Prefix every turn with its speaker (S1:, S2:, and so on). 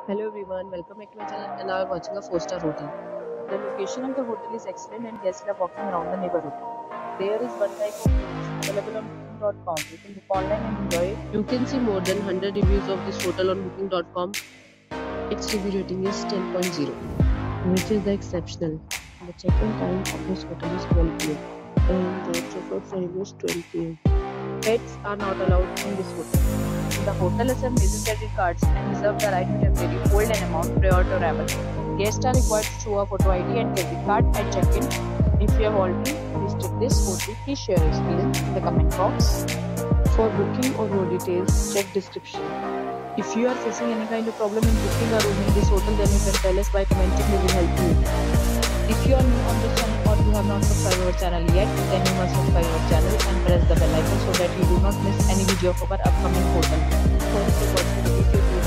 S1: Hello everyone, welcome back to my channel and now we're watching a 4-star hotel. The location of the hotel is excellent and guests love walking around the neighborhood. There is one type of rooms available on booking.com. You can book online and enjoy it. You can see more than 100 reviews of this hotel on booking.com. Its review rating is 10.0, which is the exceptional. The check-in time of this hotel is 12 p.m. and the check-out time is 12 p.m. Pets are not allowed in this hotel. The hotel accepts major credit cards and reserves the right to temporarily hold an amount prior to arrival. Guests are required to show a photo ID and credit card at check-in. If you have already visited this hotel, please share your experience in the comment box. For booking or more details, check description. If you are facing any kind of problem in booking a room in this hotel, then you can tell us by commenting. We will help you. If you are new on this channel or you have not subscribed our channel yet, then you must subscribe our channel and press the bell icon so that you do not miss any video of our upcoming hotel. Thanks for watching the video.